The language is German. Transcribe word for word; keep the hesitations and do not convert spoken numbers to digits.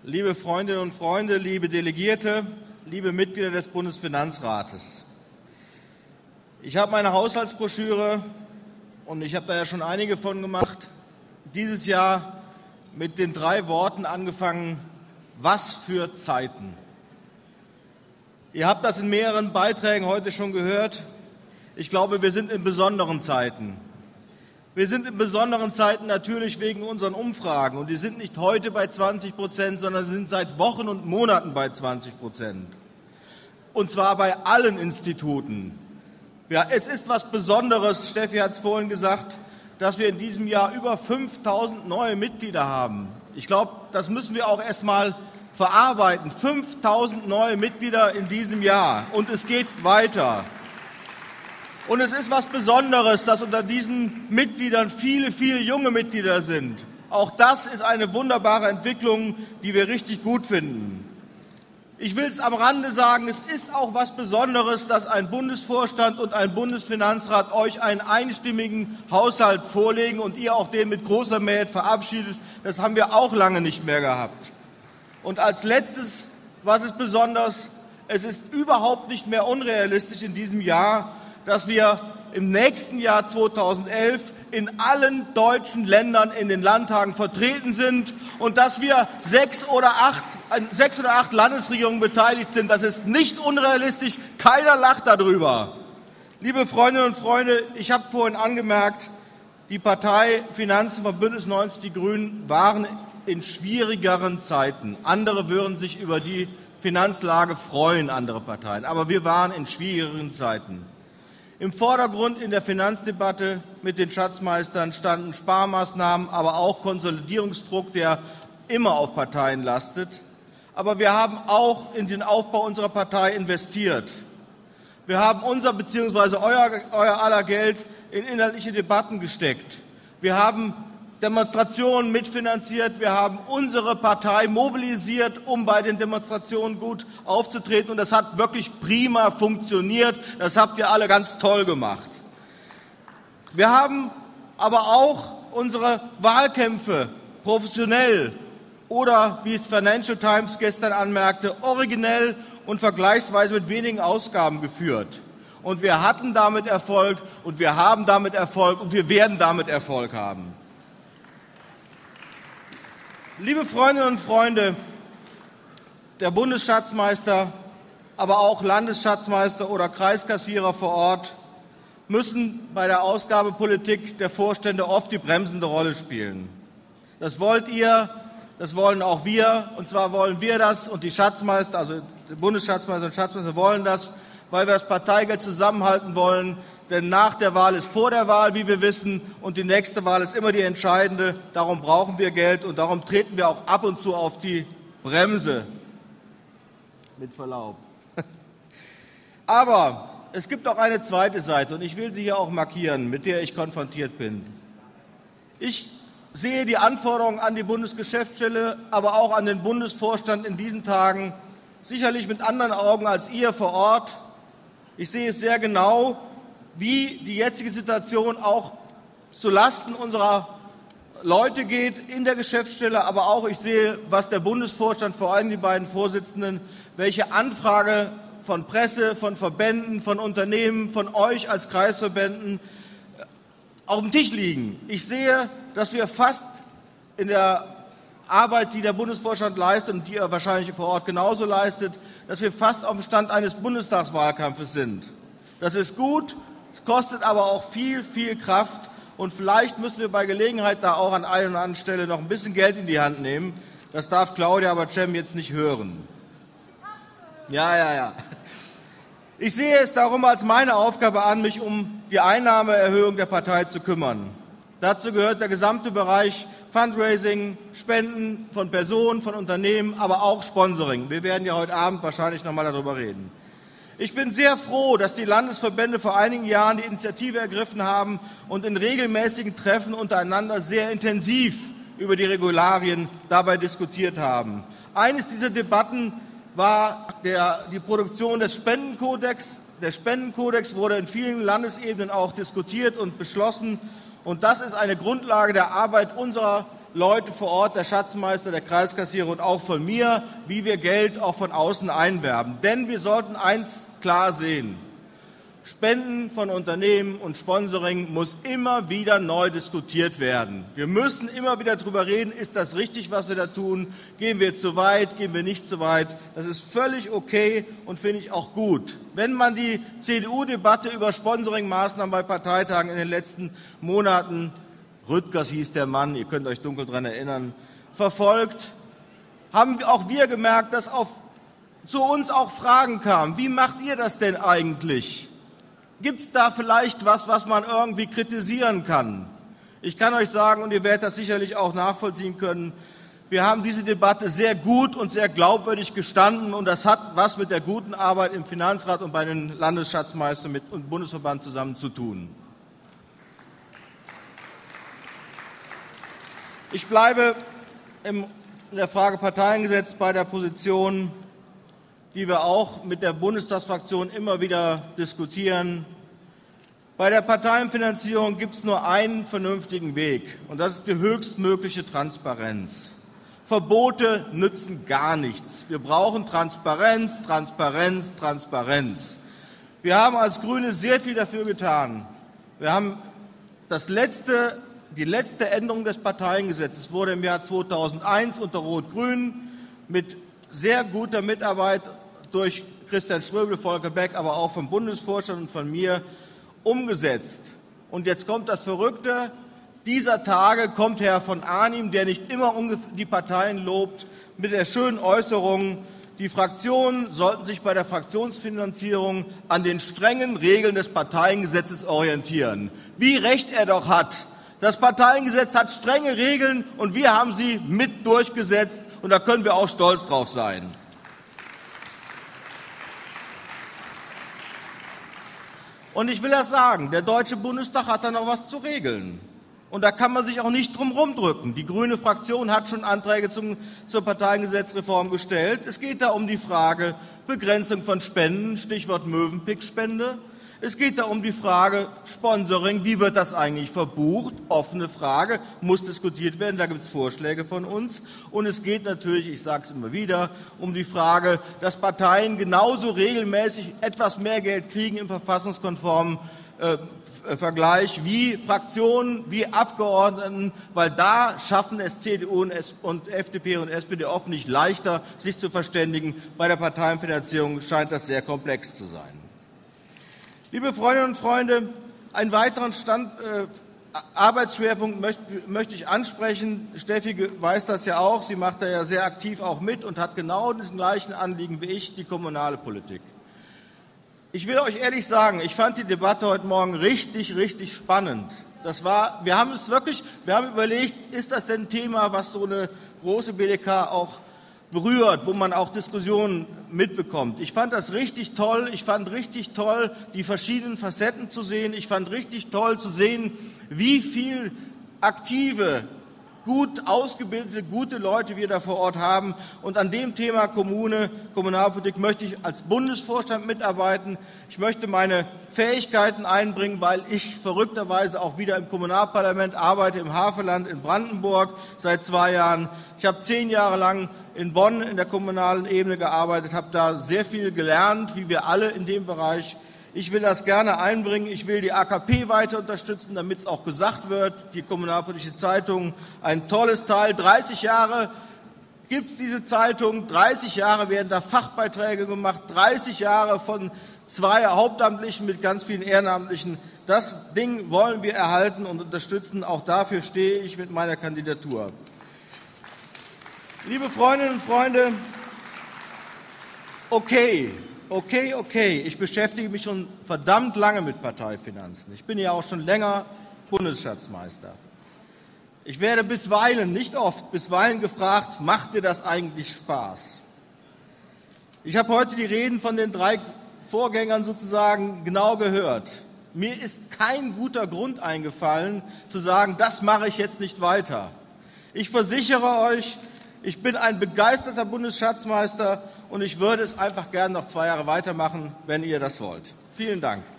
liebe Freundinnen und Freunde, liebe Delegierte, liebe Mitglieder des Bundesfinanzrates. Ich habe meine Haushaltsbroschüre, und ich habe da ja schon einige von gemacht, dieses Jahr mit den drei Worten angefangen: Was für Zeiten. Ihr habt das in mehreren Beiträgen heute schon gehört. Ich glaube, wir sind in besonderen Zeiten. Wir sind in besonderen Zeiten natürlich wegen unseren Umfragen. Und die sind nicht heute bei zwanzig Prozent, sondern sind seit Wochen und Monaten bei zwanzig Prozent. Und zwar bei allen Instituten. Ja, es ist was Besonderes, Steffi hat es vorhin gesagt, dass wir in diesem Jahr über fünftausend neue Mitglieder haben. Ich glaube, das müssen wir auch erst mal verarbeiten. fünftausend neue Mitglieder in diesem Jahr. Und es geht weiter. Und es ist was Besonderes, dass unter diesen Mitgliedern viele, viele junge Mitglieder sind. Auch das ist eine wunderbare Entwicklung, die wir richtig gut finden. Ich will es am Rande sagen, es ist auch was Besonderes, dass ein Bundesvorstand und ein Bundesfinanzrat euch einen einstimmigen Haushalt vorlegen und ihr auch den mit großer Mehrheit verabschiedet. Das haben wir auch lange nicht mehr gehabt. Und als Letztes, was ist besonders? Es ist überhaupt nicht mehr unrealistisch in diesem Jahr, dass wir im nächsten Jahr zweitausendelf in allen deutschen Ländern in den Landtagen vertreten sind und dass wir sechs oder acht, sechs oder acht Landesregierungen beteiligt sind. Das ist nicht unrealistisch. Keiner lacht darüber. Liebe Freundinnen und Freunde, ich habe vorhin angemerkt, die Partei Finanzen von Bündnis neunzig Die Grünen waren in schwierigeren Zeiten. Andere würden sich über die Finanzlage freuen, andere Parteien. Aber wir waren in schwierigeren Zeiten. Im Vordergrund in der Finanzdebatte mit den Schatzmeistern standen Sparmaßnahmen, aber auch Konsolidierungsdruck, der immer auf Parteien lastet. Aber wir haben auch in den Aufbau unserer Partei investiert. Wir haben unser bzw. euer, euer aller Geld in inhaltliche Debatten gesteckt. Wir haben Demonstrationen mitfinanziert. Wir haben unsere Partei mobilisiert, um bei den Demonstrationen gut aufzutreten. Und das hat wirklich prima funktioniert. Das habt ihr alle ganz toll gemacht. Wir haben aber auch unsere Wahlkämpfe professionell oder, wie es Financial Times gestern anmerkte, originell und vergleichsweise mit wenigen Ausgaben geführt. Und wir hatten damit Erfolg und wir haben damit Erfolg und wir werden damit Erfolg haben. Liebe Freundinnen und Freunde, der Bundesschatzmeister, aber auch Landesschatzmeister oder Kreiskassierer vor Ort müssen bei der Ausgabepolitik der Vorstände oft die bremsende Rolle spielen. Das wollt ihr, das wollen auch wir, und zwar wollen wir das und die Schatzmeister, also die Bundesschatzmeister und Schatzmeister wollen das, weil wir das Parteigeld zusammenhalten wollen. Denn nach der Wahl ist vor der Wahl, wie wir wissen, und die nächste Wahl ist immer die entscheidende. Darum brauchen wir Geld und darum treten wir auch ab und zu auf die Bremse. Mit Verlaub. Aber es gibt auch eine zweite Seite, und ich will sie hier auch markieren, mit der ich konfrontiert bin. Ich sehe die Anforderungen an die Bundesgeschäftsstelle, aber auch an den Bundesvorstand in diesen Tagen sicherlich mit anderen Augen als ihr vor Ort. Ich sehe es sehr genau, wie die jetzige Situation auch zulasten unserer Leute geht in der Geschäftsstelle, aber auch ich sehe, was der Bundesvorstand, vor allem die beiden Vorsitzenden, welche Anfrage von Presse, von Verbänden, von Unternehmen, von euch als Kreisverbänden auf dem Tisch liegen. Ich sehe, dass wir fast in der Arbeit, die der Bundesvorstand leistet und die er wahrscheinlich vor Ort genauso leistet, dass wir fast auf dem Stand eines Bundestagswahlkampfes sind. Das ist gut. Es kostet aber auch viel, viel Kraft und vielleicht müssen wir bei Gelegenheit da auch an einer oder anderen Stelle noch ein bisschen Geld in die Hand nehmen. Das darf Claudia aber Cem jetzt nicht hören. Ja, ja, ja. Ich sehe es darum als meine Aufgabe an, mich um die Einnahmeerhöhung der Partei zu kümmern. Dazu gehört der gesamte Bereich Fundraising, Spenden von Personen, von Unternehmen, aber auch Sponsoring. Wir werden ja heute Abend wahrscheinlich noch mal darüber reden. Ich bin sehr froh, dass die Landesverbände vor einigen Jahren die Initiative ergriffen haben und in regelmäßigen Treffen untereinander sehr intensiv über die Regularien dabei diskutiert haben. Eines dieser Debatten war der, die Produktion des Spendenkodex. Der Spendenkodex wurde in vielen Landesebenen auch diskutiert und beschlossen. Und das ist eine Grundlage der Arbeit unserer Leute vor Ort, der Schatzmeister, der Kreiskassierer und auch von mir, wie wir Geld auch von außen einwerben. Denn wir sollten eins klar sehen: Spenden von Unternehmen und Sponsoring muss immer wieder neu diskutiert werden. Wir müssen immer wieder darüber reden, ist das richtig, was wir da tun? Gehen wir zu weit, gehen wir nicht zu weit? Das ist völlig okay und finde ich auch gut. Wenn man die C D U-Debatte über Sponsoringmaßnahmen bei Parteitagen in den letzten Monaten, Rüttgers hieß der Mann, ihr könnt euch dunkel daran erinnern, verfolgt, haben auch wir gemerkt, dass auf, zu uns auch Fragen kamen. Wie macht ihr das denn eigentlich? Gibt es da vielleicht was, was man irgendwie kritisieren kann? Ich kann euch sagen, und ihr werdet das sicherlich auch nachvollziehen können, wir haben diese Debatte sehr gut und sehr glaubwürdig gestanden, und das hat was mit der guten Arbeit im Finanzrat und bei den Landesschatzmeistern und Bundesverband zusammen zu tun. Ich bleibe in der Frage Parteiengesetz bei der Position, die wir auch mit der Bundestagsfraktion immer wieder diskutieren. Bei der Parteienfinanzierung gibt es nur einen vernünftigen Weg, und das ist die höchstmögliche Transparenz. Verbote nützen gar nichts. Wir brauchen Transparenz, Transparenz, Transparenz. Wir haben als Grüne sehr viel dafür getan. Wir haben das letzte, die letzte Änderung des Parteiengesetzes wurde im Jahr zweitausendeins unter Rot-Grün mit sehr guter Mitarbeit durch Christian Ströbel, Volker Beck, aber auch vom Bundesvorstand und von mir umgesetzt. Und jetzt kommt das Verrückte: Dieser Tage kommt Herr von Arnim, der nicht immer die Parteien lobt, mit der schönen Äußerung, die Fraktionen sollten sich bei der Fraktionsfinanzierung an den strengen Regeln des Parteiengesetzes orientieren. Wie recht er doch hat! Das Parteiengesetz hat strenge Regeln, und wir haben sie mit durchgesetzt, und da können wir auch stolz drauf sein. Und ich will das sagen, der Deutsche Bundestag hat da noch was zu regeln. Und da kann man sich auch nicht drum rumdrücken. Die grüne Fraktion hat schon Anträge zum, zur Parteiengesetzreform gestellt. Es geht da um die Frage Begrenzung von Spenden, Stichwort Mövenpick-Spende. Es geht da um die Frage Sponsoring, wie wird das eigentlich verbucht? Offene Frage, muss diskutiert werden, da gibt es Vorschläge von uns. Und es geht natürlich, ich sage es immer wieder, um die Frage, dass Parteien genauso regelmäßig etwas mehr Geld kriegen im verfassungskonformen äh, Vergleich wie Fraktionen, wie Abgeordneten, weil da schaffen es C D U und F D P und S P D oft nicht leichter, sich zu verständigen. Bei der Parteienfinanzierung scheint das sehr komplex zu sein. Liebe Freundinnen und Freunde, einen weiteren Stand, äh, Arbeitsschwerpunkt möchte, möchte ich ansprechen. Steffi weiß das ja auch, sie macht da ja sehr aktiv auch mit und hat genau das gleichen Anliegen wie ich, die kommunale Politik. Ich will euch ehrlich sagen, ich fand die Debatte heute Morgen richtig, richtig spannend. Das war, wir haben es wirklich, wir haben überlegt, ist das denn ein Thema, was so eine große B D K auch berührt, wo man auch Diskussionen mitbekommt. Ich fand das richtig toll. Ich fand richtig toll, die verschiedenen Facetten zu sehen. Ich fand richtig toll zu sehen, wie viel aktive, gut ausgebildete, gute Leute wir da vor Ort haben. Und an dem Thema Kommune, Kommunalpolitik möchte ich als Bundesvorstand mitarbeiten. Ich möchte meine Fähigkeiten einbringen, weil ich verrückterweise auch wieder im Kommunalparlament arbeite, im Havelland in Brandenburg seit zwei Jahren. Ich habe zehn Jahre lang in Bonn in der kommunalen Ebene gearbeitet, habe da sehr viel gelernt, wie wir alle in dem Bereich. Ich will das gerne einbringen. Ich will die A K P weiter unterstützen, damit es auch gesagt wird. Die Kommunalpolitische Zeitung, ein tolles Teil. dreißig Jahre gibt es diese Zeitung. dreißig Jahre werden da Fachbeiträge gemacht. dreißig Jahre von zwei Hauptamtlichen mit ganz vielen Ehrenamtlichen. Das Ding wollen wir erhalten und unterstützen. Auch dafür stehe ich mit meiner Kandidatur. Liebe Freundinnen und Freunde, okay. Okay, okay, ich beschäftige mich schon verdammt lange mit Parteifinanzen. Ich bin ja auch schon länger Bundesschatzmeister. Ich werde bisweilen, nicht oft, bisweilen gefragt, macht dir das eigentlich Spaß? Ich habe heute die Reden von den drei Vorgängern sozusagen genau gehört. Mir ist kein guter Grund eingefallen, zu sagen, das mache ich jetzt nicht weiter. Ich versichere euch, ich bin ein begeisterter Bundesschatzmeister und ich würde es einfach gerne noch zwei Jahre weitermachen, wenn ihr das wollt. Vielen Dank.